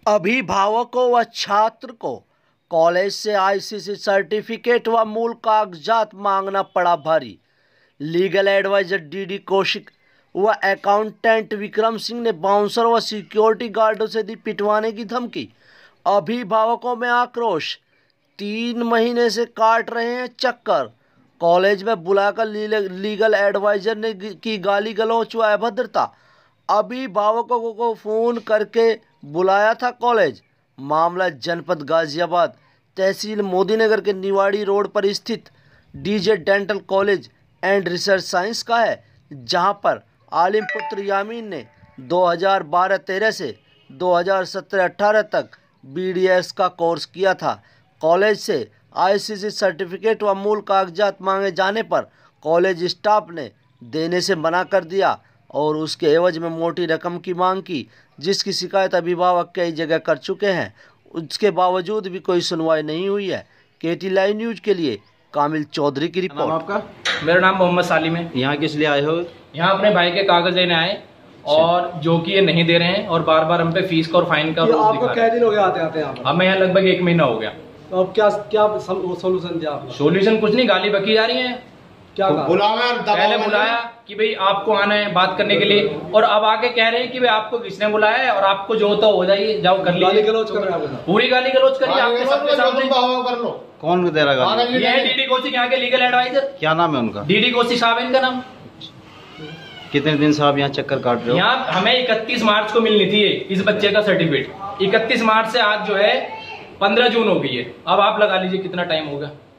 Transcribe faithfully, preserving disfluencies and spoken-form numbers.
अभिभावकों व छात्र को कॉलेज से आईसीसी सर्टिफिकेट व मूल कागजात मांगना पड़ा भारी। लीगल एडवाइजर डीडी कौशिक व अकाउंटेंट विक्रम सिंह ने बाउंसर व सिक्योरिटी गार्डों से दी पिटवाने की धमकी। अभिभावकों में आक्रोश, तीन महीने से काट रहे हैं चक्कर। कॉलेज में बुलाकर लीगल एडवाइजर ने की गाली गलौच व अभद्रता। अभिभावकों को फोन करके बुलाया था कॉलेज। मामला जनपद गाजियाबाद तहसील मोदीनगर के निवाड़ी रोड पर स्थित DJ dental college and research science का है, जहां पर आलिम पुत्र यामीन ने दो हज़ार बारह तेरह से दो हज़ार सत्रह अठारह तक बीडीएस का कोर्स किया था। कॉलेज से आईसीसी सर्टिफिकेट व मूल कागजात मांगे जाने पर कॉलेज स्टाफ ने देने से मना कर दिया और उसके एवज में मोटी रकम की मांग की, जिसकी शिकायत अभिभावक कई जगह कर चुके हैं। उसके बावजूद भी कोई सुनवाई नहीं हुई है। केटी लाइव न्यूज के लिए कामिल चौधरी की रिपोर्ट। आपका? मेरा नाम मोहम्मद सालिम है। यहाँ किस लिए आए हो? यहाँ अपने भाई के कागज लेने आए और जो कि ये नहीं दे रहे हैं और बार बार हम पे फीस का और फाइन का। आपको क्या दिन हो गया आते आते यहाँ? हमें यहाँ लगभग एक महीना हो गया। तो अब क्या क्या सोल्यूशन दिया आपने? सोल्यूशन कुछ नहीं, गाली बकी जा रही है। क्या कहा? पहले बुलाया कि भाई आपको आना है बात करने के लिए, और अब आके कह रहे हैं कि भाई आपको किसने बुलाया है और आपको जो होता हो जाइए, जाओ कर लीजिए। गाली गलौज कर रहे हैं, पूरी गाली गलौज करिए आपके सबके सामने। कौन दे रहा गाली? ये है डीडी कौशिक, यहाँ के लीगल एडवाइजर। क्या नाम है उनका? डीडी कौशिक साहब है इनका नाम। कितने दिन से आप यहाँ चक्कर काट रहे हो? यहाँ हमें इकतीस मार्च को मिलनी थी इस बच्चे का सर्टिफिकेट। इकतीस मार्च से आज जो है पंद्रह जून हो गई है। अब आप लगा लीजिए कितना टाइम होगा।